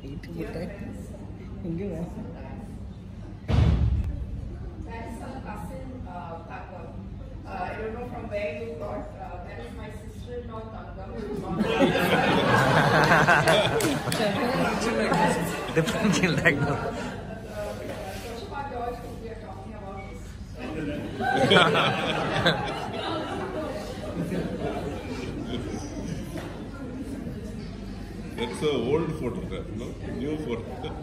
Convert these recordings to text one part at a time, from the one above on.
Dear friends, that is her cousin Tangam. I don't know from where you got. That is my sister-in-law Tangam. Different chill like that. Sushma George, who we are talking about It's an old photograph, no? New photograph.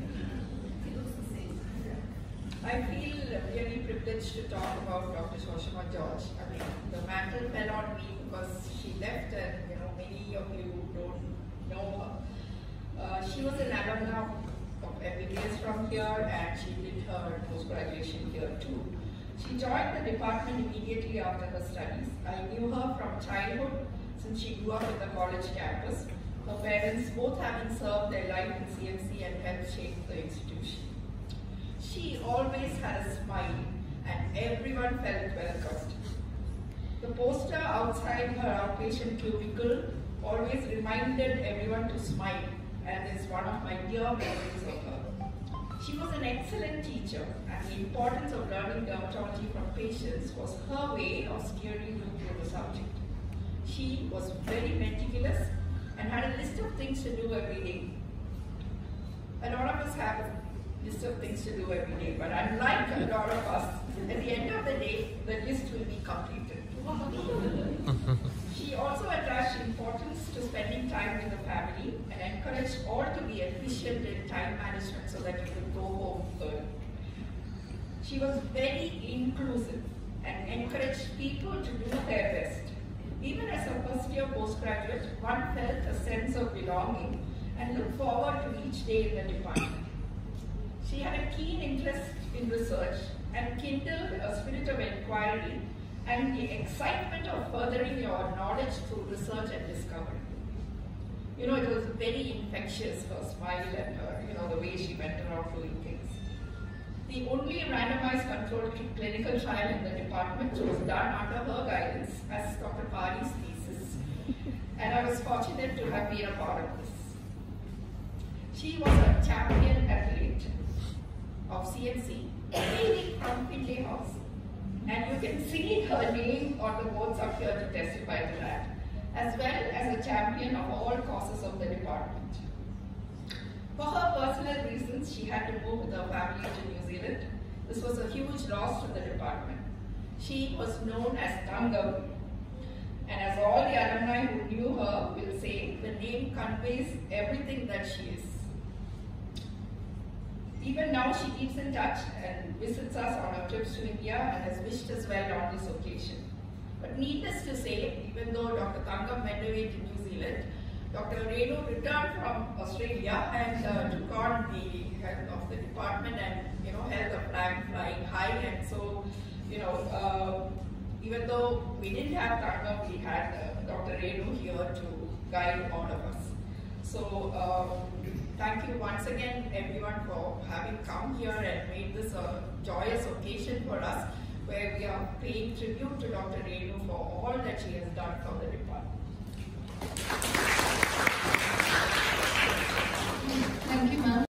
I feel really privileged to talk about Dr. Sushma George. I mean, the mantle fell on me because she left and, many of you don't know her. She was an alumna of MBBS from here and she did her post-graduation here too. She joined the department immediately after her studies. I knew her from childhood since she grew up in the college campus. Her parents both having served their life in CMC and helped shape the institution. She always had a smile and everyone felt welcomed. The poster outside her outpatient cubicle always reminded everyone to smile and is one of my dear memories of her. She was an excellent teacher and the importance of learning dermatology from patients was her way of steering you through the subject. She was very meticulous and had a list of things to do every day. A lot of us have a list of things to do every day, but unlike a lot of us, at the end of the day, the list will be completed. She also attached importance to spending time with the family and encouraged all to be efficient in time management so that you could go home early. She was very inclusive and encouraged people to do their best. Even as a first-year postgraduate, one felt a sense of belonging and looked forward to each day in the department. She had a keen interest in research and kindled a spirit of inquiry and the excitement of furthering your knowledge through research and discovery. It was very infectious, her smile and her, the way she went around doing things. The only randomized controlled clinical trial in the department was done under her guidance as Dr. Pari's thesis, and I was fortunate to have been a part of this. She was a champion athlete of CMC, hailing from Finlay House, and you can see her name on the boards up here to testify to that, as well as a champion of all causes of the department. For her personal reasons, she had to move with her family to New Zealand. This was a huge loss to the department. She was known as Tangam, and as all the alumni who knew her will say, the name conveys everything that she is. Even now she keeps in touch and visits us on our trips to India and has wished us well on this occasion. But needless to say, even though Dr. Tangam went away to New Zealand, Dr. Renu returned from Australia and took on the head of the department and held the flag flying high. And so, even though we didn't have Tangam, we had Dr. Renu here to guide all of us. So thank you once again everyone for having come here and made this a joyous occasion for us, where we are paying tribute to Dr. Renu for all that she has done for the department. Thank you, ma'am.